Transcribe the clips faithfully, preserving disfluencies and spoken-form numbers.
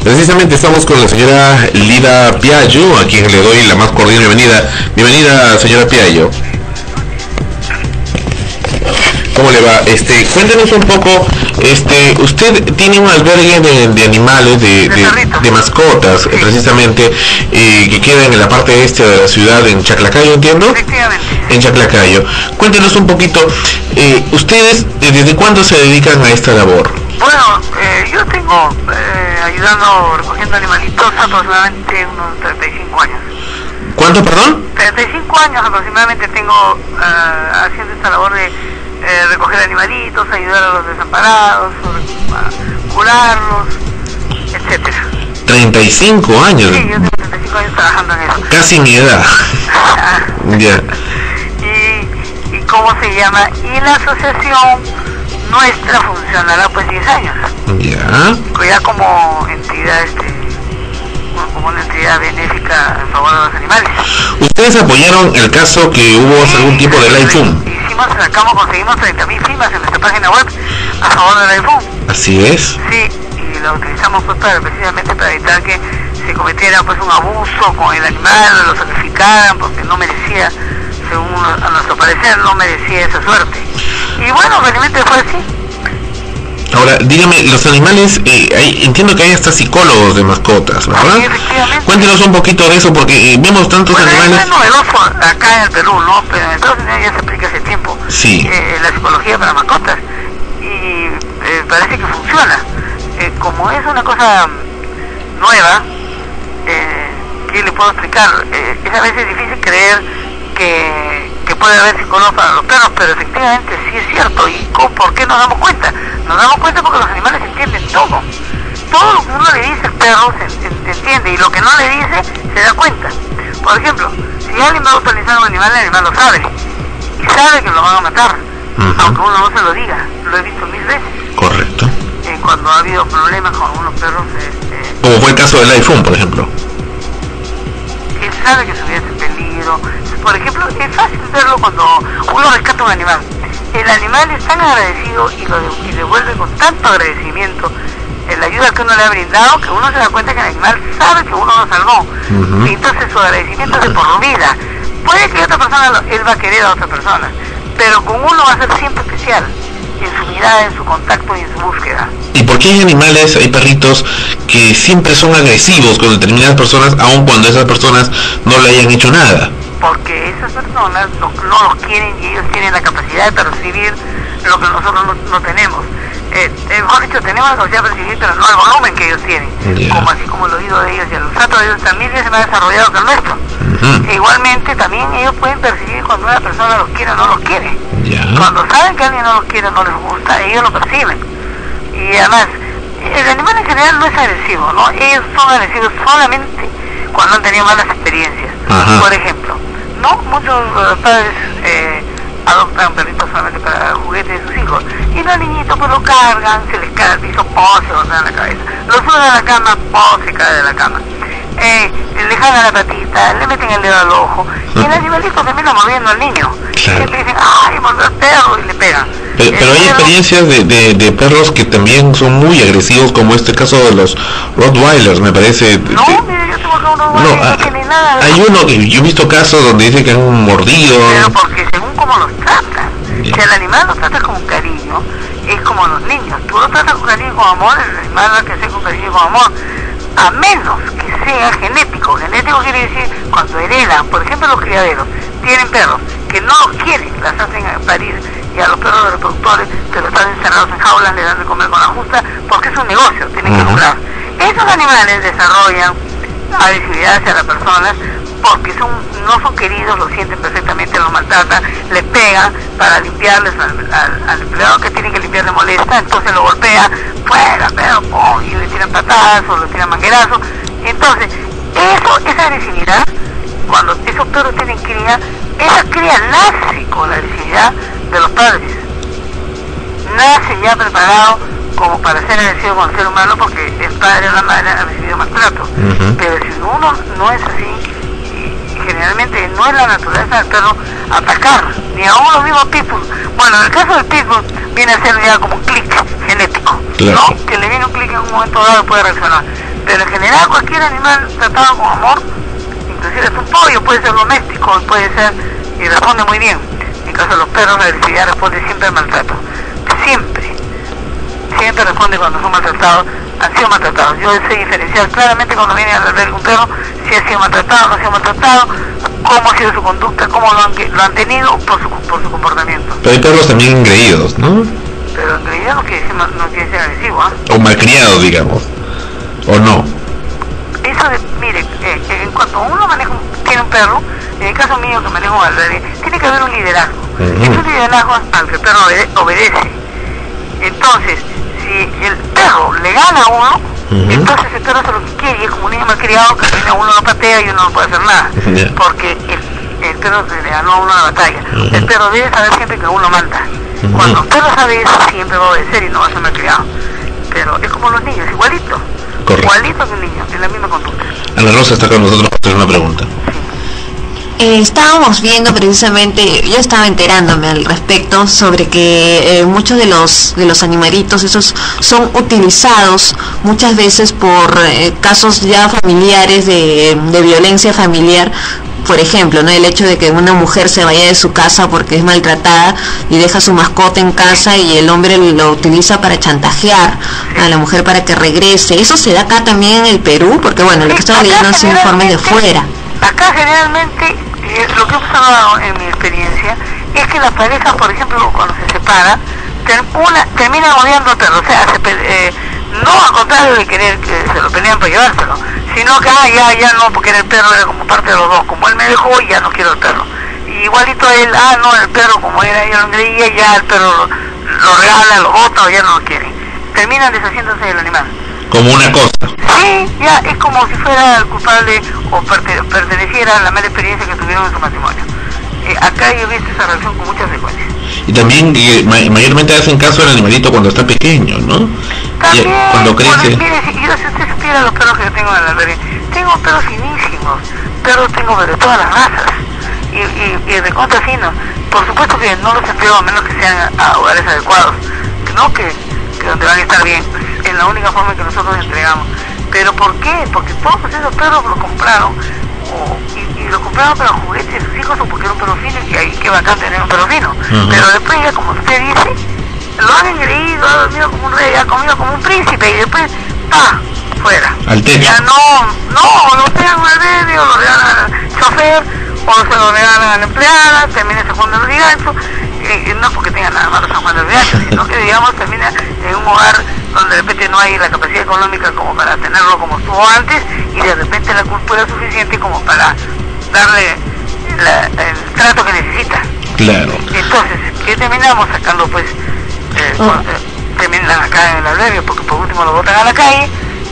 Precisamente estamos con la señora Lida Piaggio, a quien le doy la más cordial bienvenida. Bienvenida, señora Piaggio. ¿Cómo le va? Este, cuéntenos un poco, este, usted tiene un albergue de, de animales, de, de, de mascotas, sí, precisamente, eh, que queda en la parte este de la ciudad, en Chaclacayo, ¿entiendo? Efectivamente. En Chaclacayo. Cuéntenos un poquito, eh, ¿ustedes desde cuándo se dedican a esta labor? Bueno, eh, yo tengo eh, ayudando, recogiendo animalitos aproximadamente unos treinta y cinco años. ¿Cuánto, perdón? treinta y cinco años aproximadamente tengo uh, haciendo esta labor de eh, recoger animalitos, ayudar a los desamparados, a curarlos, etcétera. treinta y cinco años. Sí, yo tengo treinta y cinco años trabajando en eso. Casi mi edad. Ya. Yeah. Y, y ¿cómo se llama? Y la asociación nuestra funcionará pues diez años. Ya. Yeah. Ya como entidad, este, como una entidad benéfica en favor de los animales. ¿Ustedes apoyaron el caso que hubo hace sí, algún tiempo del iPhone? Hicimos, sacamos, conseguimos treinta mil firmas en nuestra página web a favor del iPhone. Así es. Sí, y lo utilizamos pues para, precisamente para evitar que se cometiera pues un abuso con el animal, lo sacrificaran porque no merecía, según a nuestro parecer, no merecía esa suerte. Y bueno, realmente fue así. Ahora, dígame, los animales, eh, hay, entiendo que hay hasta psicólogos de mascotas, ¿verdad? Sí, efectivamente. Cuéntenos un poquito de eso, porque eh, vemos tantos bueno, animales... Es novedoso acá en el Perú, ¿no? Pero en Estados Unidos ya se aplica hace tiempo. Sí. Eh, la psicología para mascotas. Y eh, parece que funciona. Eh, como es una cosa nueva, eh, ¿qué le puedo explicar? Eh, es a veces difícil creer que, que puede haber psicólogos para los perros, pero efectivamente sí es cierto. ¿Y cómo, por qué nos damos cuenta? Nos damos cuenta porque los animales entienden todo. Todo lo que uno le dice al perro se, se, se entiende, y lo que no le dice se da cuenta. Por ejemplo, si alguien va a utilizar un animal, el animal lo sabe. Y sabe que lo van a matar, uh-huh. aunque uno no se lo diga. Lo he visto mil veces. Correcto. Eh, cuando ha habido problemas con algunos perros... Este, como fue el caso del iPhone, por ejemplo. Él sabe que su vida está en peligro. Por ejemplo, es fácil verlo cuando uno rescata un animal. El animal es tan agradecido y lo de, y devuelve con tanto agradecimiento eh, la ayuda que uno le ha brindado, que uno se da cuenta que el animal sabe que uno lo salvó. Uh-huh. Y entonces su agradecimiento es de por vida. Puede que otra persona, lo, él va a querer a otra persona, pero con uno va a ser siempre especial, en su mirada, en su contacto y en su búsqueda. ¿Y por qué hay animales, hay perritos que siempre son agresivos con determinadas personas, aun cuando esas personas no le hayan hecho nada? Porque esas personas no, no los quieren y ellos tienen la capacidad de percibir lo que nosotros no, no tenemos. Eh, eh, mejor dicho, tenemos la capacidad de percibir, pero no el volumen que ellos tienen. Yeah. Como así como el oído de ellos y el olfato de ellos también es más desarrollado que el nuestro. Uh-huh. E igualmente, también ellos pueden percibir cuando una persona los quiere o no los quiere. Yeah. Cuando saben que alguien no los quiere o no les gusta, ellos lo perciben. Y además, el animal en general no es agresivo, ¿no? Ellos son agresivos solamente cuando han tenido malas experiencias. Uh-huh. Por ejemplo, no muchos uh, padres eh, adoptan perritos solamente para juguetes de sus hijos, y los niñitos pues lo cargan, se les cae al piso, po, se golpean la cabeza, lo suben a la cama, po, se cae de la cama, eh, le jalan la patita, le meten el dedo al ojo, y el animalito termina mordiendo al niño. Claro. Y le dicen, ay, mordió al perro, y le pegan. Pero, pero hay perro... experiencias de, de, de perros que también son muy agresivos, como este caso de los Rottweilers, me parece. No, de... mire, yo tengo acá un Rottweiler, no, no tiene nada. Hay uno que yo he visto casos donde dice que han mordido. Pero porque según cómo los tratan, yeah. Si el animal lo trata con cariño, es como los niños. Tú lo tratas con cariño y con amor, el animal va a crecer con cariño y con amor. A menos que sea genético. Genético quiere decir cuando heredan, por ejemplo los criaderos, tienen perros que no los quieren, las hacen parir, y a los perros de reproductores que lo están encerrados en jaulas, le dan de comer con la justa, porque es un negocio, tienen uh-huh. que lucrar. Esos animales desarrollan agresividad hacia las personas porque son, no son queridos, lo sienten perfectamente, los maltratan, les pegan para limpiarles al, al, al empleado que tiene que limpiar le molesta, entonces lo golpea, fuera, pero oh, y le tiran patadas o le tiran manguerazos. Entonces, eso, esa agresividad, cuando esos perros tienen cría, esa cría nace con la agresividad de los padres. Nace ya preparado como para ser agresivo con el ser humano, porque el padre o la madre han recibido maltrato. Uh-huh. Pero si uno no es así, generalmente no es la naturaleza del perro atacar, ni aún los mismos pitbull. Bueno, en el caso del pitbull viene a ser ya como un clic genético, claro. ¿no? Que le viene un clic en un momento dado y puede reaccionar. pero en general cualquier animal tratado con amor, inclusive es un pollo, puede ser doméstico, puede ser, y responde muy bien. En caso de los perros, la agresividad responde siempre al maltrato, siempre, siempre responde cuando son maltratados, han sido maltratados. Yo sé diferenciar claramente cuando viene a albergue un perro, si ha sido maltratado, no ha sido maltratado, cómo ha sido su conducta, cómo lo han, lo han tenido por su, por su comportamiento. Pero hay perros también engreídos, ¿no? Pero engreído no quiere decir, no, no quiere decir agresivo, ¿ah? ¿eh? O malcriados, digamos, o no. Eso de, mire, eh, en cuanto uno maneja, tiene un perro, en el caso mío que manejo un albergue, tiene que haber un liderazgo. Uh-huh. Es un liderazgo al que el perro obede obedece. Entonces, si el perro le gana a uno, uh-huh, entonces el perro hace lo que quiere, y es como un niño malcriado que viene a uno lo patea y uno no puede hacer nada, yeah, porque el, el perro le ganó a uno la batalla. Uh-huh. El perro debe saber siempre que uno manda. Uh-huh. Cuando el perro sabe eso, siempre va a obedecer y no va a ser malcriado. Pero es como los niños, igualito. Correcto. Igualito que un niño, en la misma conducta. Ana Rosa está con nosotros para hacer una pregunta. Eh, estábamos viendo precisamente, yo estaba enterándome al respecto sobre que eh, muchos de los de los animalitos esos son utilizados muchas veces por eh, casos ya familiares de, de violencia familiar. Por ejemplo, ¿no? El hecho de que una mujer se vaya de su casa porque es maltratada y deja su mascota en casa y el hombre lo utiliza para chantajear a la mujer para que regrese. ¿Eso se da acá también en el Perú? Porque bueno, lo que estaba leyendo son informes de fuera. Acá generalmente, eh, lo que he observado en mi experiencia, es que las parejas, por ejemplo, cuando se separan, ter una, terminan odiando al perro. O sea, se, eh, no al contrario de querer que se lo pelean para llevárselo, sino que ah, ya, ya no, porque el perro era como parte de los dos, como él me dejó, ya no quiero el perro. Y igualito a él, ah, no, el perro, como era, yo lo creía, ya el perro lo, lo regala, lo bota o ya no lo quiere. Terminan deshaciéndose del animal. Como una cosa. Sí, ya, es como si fuera el culpable o perte perteneciera a la mala experiencia que tuvieron en su matrimonio. Eh, acá yo he visto esa reacción con muchas frecuencias. Y también eh, ma mayormente hacen caso al animalito cuando está pequeño, ¿no? También, y, cuando crece. Bueno, mire, si, yo, si usted supiera los perros que yo tengo en la albergue, tengo perros finísimos, perros tengo de todas las razas, y, y, y de contra finos. Por supuesto que no los entrego a menos que sean a lugares adecuados, no que, que donde van a estar bien, es la única forma que nosotros entregamos. ¿Pero por qué? Porque todos esos perros los compraron, o, y, y los compraron para juguetes de sus hijos o porque era un perro fino, y ahí qué bacán tener un perro fino. Uh-huh. Pero después ya, como usted dice, lo han engreído, ha dormido como un rey, ha comido como un príncipe, y después, ¡pa!, fuera. Al techo. Ya no, no, lo pegan al bebé, o lo regalan al chofer, o se lo regalan a la empleada, termina San Juan del Rigancho, eh, no porque tenga nada malo San Juan del Rigancho, sino que, digamos, termina en un hogar donde de repente no hay la capacidad económica como para tenerlo como estuvo antes, y de repente la cultura es suficiente como para darle la, el trato que necesita. Claro. Entonces, ¿qué terminamos sacando? Pues, eh, oh. cuando, eh, terminan acá en el albergue, porque por último lo botan a la calle,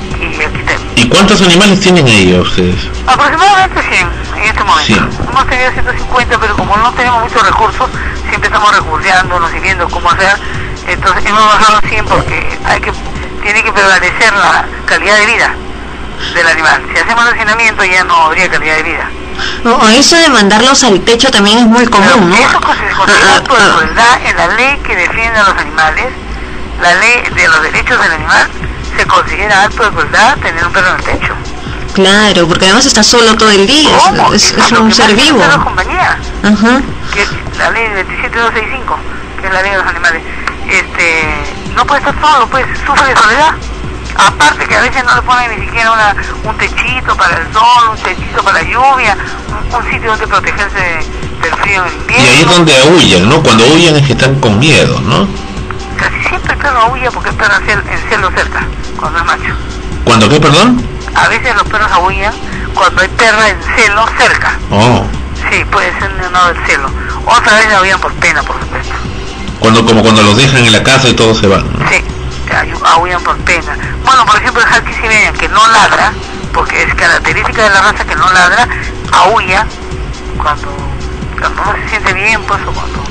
y aquí terminan. ¿Y cuántos animales tienen ellos ustedes? Aproximadamente cien en este momento. cien. Hemos tenido ciento cincuenta, pero como no tenemos muchos recursos, siempre estamos recurseándonos y viendo cómo hacer. Entonces hemos bajado a cien porque hay que, tiene que prevalecer la calidad de vida del animal. Si hacemos hacinamiento ya no habría calidad de vida. No, eso de mandarlos al techo también es muy común, pero ¿no? Eso se considera acto de crueldad en la ley que defiende a los animales, la ley de los derechos del animal. Se considera acto de crueldad tener un perro en el techo. Claro, porque además está solo todo el día, ¿Cómo? es, es un ser vivo. Es compañía, uh-huh, que es la ley veintisiete mil doscientos sesenta y cinco, que es la ley de los animales. Este, no puede estar solo, pues sufre de soledad. Aparte que a veces no le ponen ni siquiera una, un techito para el sol, un techito para la lluvia, un, un sitio donde protegerse de, del frío en invierno. Y ahí es donde aúllan, ¿no? Cuando aúllan es que están con miedo, ¿no? Casi siempre el perro aúlla porque el perro en celo cerca, cuando es macho. ¿Cuándo qué, perdón? A veces los perros aúllan cuando hay perra en celo cerca. Oh. Sí, puede ser no del celo. Otra vez aúllan por pena, por supuesto. Cuando, como cuando los dejan en la casa y todos se van, ¿no? Sí, aúllan por pena. Bueno, por ejemplo, el husky siberiano, que no ladra, porque es característica de la raza que no ladra, aúlla cuando, cuando no se siente bien, pues, o cuando,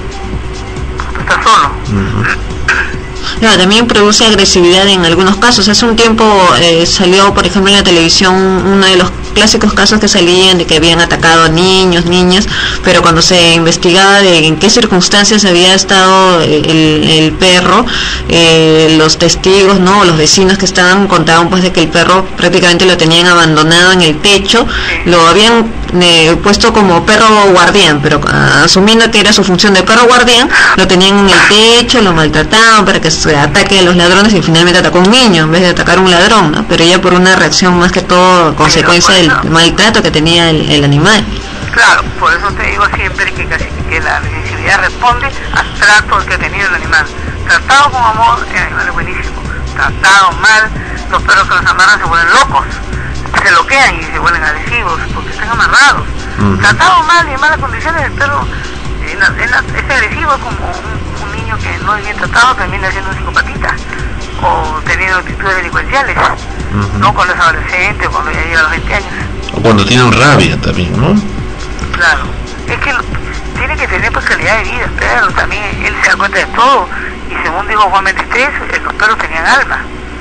cuando está solo. Uh-huh. No, también produce agresividad en algunos casos. Hace un tiempo eh, salió, por ejemplo, en la televisión uno de los clásicos casos que salían de que habían atacado a niños, niñas, pero cuando se investigaba de en qué circunstancias había estado el, el perro, eh, los testigos, no, los vecinos que estaban contaban pues de que el perro prácticamente lo tenían abandonado en el techo, lo habían eh, puesto como perro guardián, pero uh, asumiendo que era su función de perro guardián, lo tenían en el techo, lo maltrataban para que se ataque a los ladrones y finalmente atacó a un niño en vez de atacar a un ladrón, ¿no? Pero ya por una reacción más que todo consecuencia del maltrato que tenía el, el animal. Claro, por eso te digo siempre que casi que la agresividad responde al trato que ha tenido el animal. Tratado con amor, el animal es buenísimo. Tratado mal, los perros que los amarran se vuelven locos, se bloquean y se vuelven agresivos porque están amarrados. Uh-huh. Tratado mal y en malas condiciones, el perro eh, es agresivo, como un, un niño que no es bien tratado termina siendo un psicopatita o teniendo actitudes delincuenciales, uh-huh. no cuando es adolescente o cuando ya llega a los veinte años. O cuando tienen rabia también, ¿no? Claro, es que lo, tiene que tener pues calidad de vida, pero también él se da cuenta de todo, y según dijo Juan veintitrés, los perros tenían alma,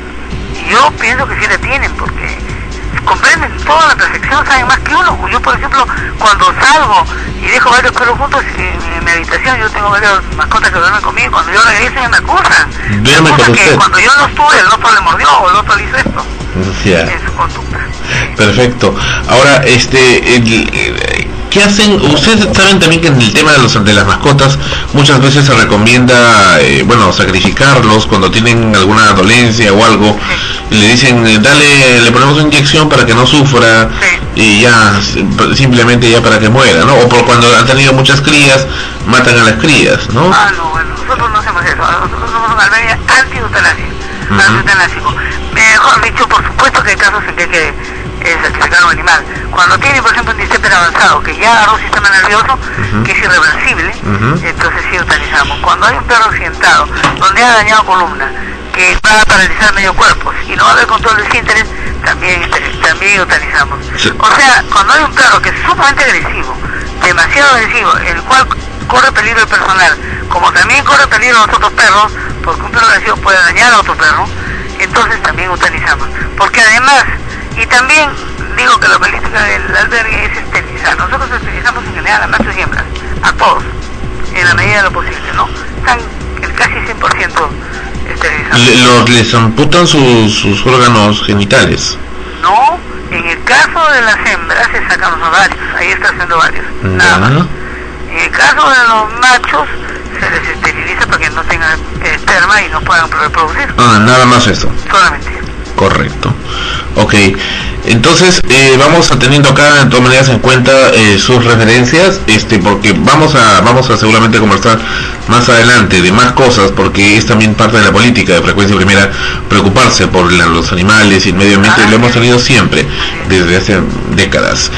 y yo pienso que sí la tienen, porque comprenden toda la perfección, saben más que uno. Yo, por ejemplo, cuando salgo y dejo varios perros juntos en, en mi habitación, yo tengo varias mascotas que duermen conmigo, cuando yo regreso ya me acusan, me acusan que cuando yo no estuve, el otro le mordió o el otro le hizo esto, yeah. en su conducta. Perfecto. Ahora, este, el, el, ¿qué hacen? Ustedes saben también que en el tema de, los, de las mascotas muchas veces se recomienda, eh, bueno, sacrificarlos cuando tienen alguna dolencia o algo, sí. y le dicen, dale, le ponemos una inyección para que no sufra, sí. y ya, simplemente ya para que muera, ¿no? O por cuando han tenido muchas crías, matan a las crías, ¿no? Ah, no, bueno, nosotros no hacemos eso, nosotros somos un albergue anti-eutanasia, uh-huh. anti-eutanásico. Mejor dicho, por supuesto que hay casos en que hay que eh, sacrificar a un animal. Cuando tiene, por ejemplo, un distéper avanzado, que ya agarró un sistema nervioso, uh-huh. que es irreversible, uh-huh. entonces sí eutanizamos. Cuando hay un perro accidentado, donde ha dañado columna, que va a paralizar medio cuerpo, y no va a haber control de esfínteres, también, también eutanizamos. Sí. O sea, cuando hay un perro que es sumamente agresivo, demasiado agresivo, el cual corre peligro el personal, como también corre peligro los otros perros, porque un perro agresivo puede dañar a otro perro, entonces también eutanizamos. Porque además, y también digo que la política del albergue es esterilizar. Nosotros esterilizamos en general a machos y hembras, a todos, en la medida de lo posible, ¿no? Están el casi cien por ciento esterilizados. Le, los, ¿Les amputan sus, sus órganos genitales? No, en el caso de las hembras se sacan los ovarios, ahí está haciendo varios, uh-huh. nada más. En el caso de los machos se les esteriliza para que no tengan esperma y no puedan reproducir. Ah, nada más eso. Solamente. Correcto. Ok. Entonces, eh, vamos a teniendo acá de todas maneras en cuenta eh, sus referencias, este, porque vamos a vamos a seguramente conversar más adelante de más cosas, porque es también parte de la política de Frecuencia Primera preocuparse por la, los animales y el medio ambiente, ah, y lo hemos tenido siempre, desde hace décadas.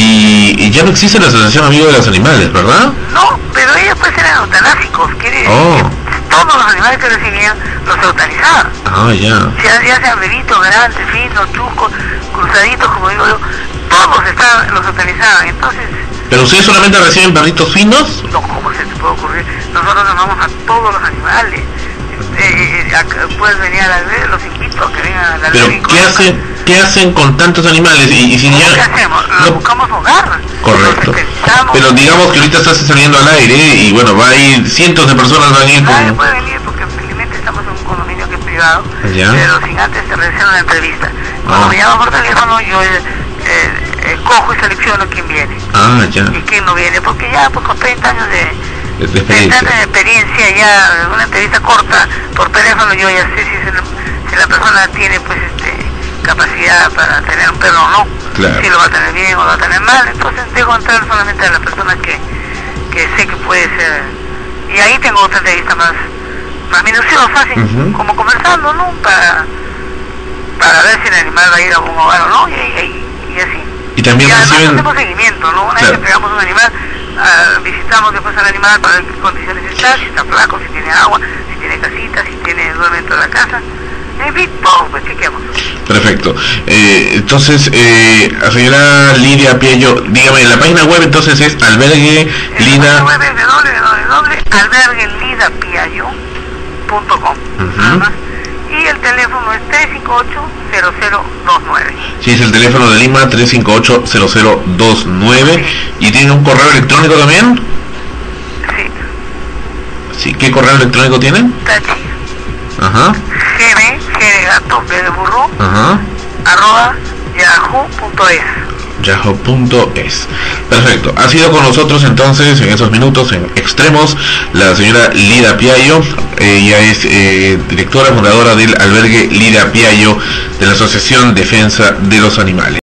Y, y ya no existe la Asociación Amigo de los Animales, ¿verdad? No, pero ellos pues eran eutanásicos, quiere decir oh. que todos los animales que recibían los eutanizaban. Ah, ya. Ya, ya sean bebitos, grandes, finos, chuscos, cruzaditos, como digo yo, todos estaban, los eutanizaban, entonces... ¿Pero ustedes solamente reciben perritos finos? No, ¿cómo se te puede ocurrir? Nosotros amamos a todos los animales. Eh, eh, acá, puedes venir al albergue, los invito a que vengan al albergue. ¿Pero qué hacen, qué hacen con tantos animales? Y, y si ya... ¿Qué hacemos? Los no... buscamos hogar. Correcto. Pero digamos que ahorita estás saliendo al aire y bueno, va a ir cientos de personas van a ir con... Nadie puede venir porque felizmente estamos en un condominio que es privado, ¿ya? Pero sin antes te realizar una entrevista. Cuando ah. me llaman por teléfono yo eh, eh, cojo y selecciono quién viene. Ah, ya. Y quién no viene, porque ya pues con treinta años de... de experiencia. treinta años de experiencia, ya una entrevista corta por teléfono yo ya sé si, se, si la persona tiene pues este capacidad para tener un perro o no, claro. si lo va a tener bien o lo va a tener mal, entonces dejo entrar solamente a la persona que, que sé que puede ser, y ahí tengo otra entrevista más, más minuciosa, así, uh-huh. como conversando, ¿no? Para, para ver si el animal va a ir a un hogar o no, y, y, y así. Y también y además reciben... hacemos seguimiento, ¿no? Una claro. vez que entregamos un animal, uh, visitamos después al animal para ver qué condiciones está, si está flaco, si tiene agua, si tiene casita, si tiene duerme dentro de la casa. En fin, todo, pues chequeamos. Perfecto. Eh, entonces, eh, señora Lidia Piello, dígame, la página web entonces es albergue Lida... La página web es doble u doble u doble punto albergue lida piello punto com. Uh-huh. Y el teléfono es tres cinco ocho cero cero dos nueve. Sí, es el teléfono de Lima, tres cinco ocho cero cero dos nueve. ¿Y tiene un correo electrónico también? Sí. Sí, ¿qué correo electrónico tienen? Tachi. Ajá. G de, G de gato, B de burro. Ajá. Arroba yahoo punto es. yahoo punto es. Perfecto. Ha sido con nosotros entonces en esos minutos en extremos la señora Lida Piayo. Ella es eh, directora fundadora del albergue Lida Piayo de la Asociación Defensa de los Animales.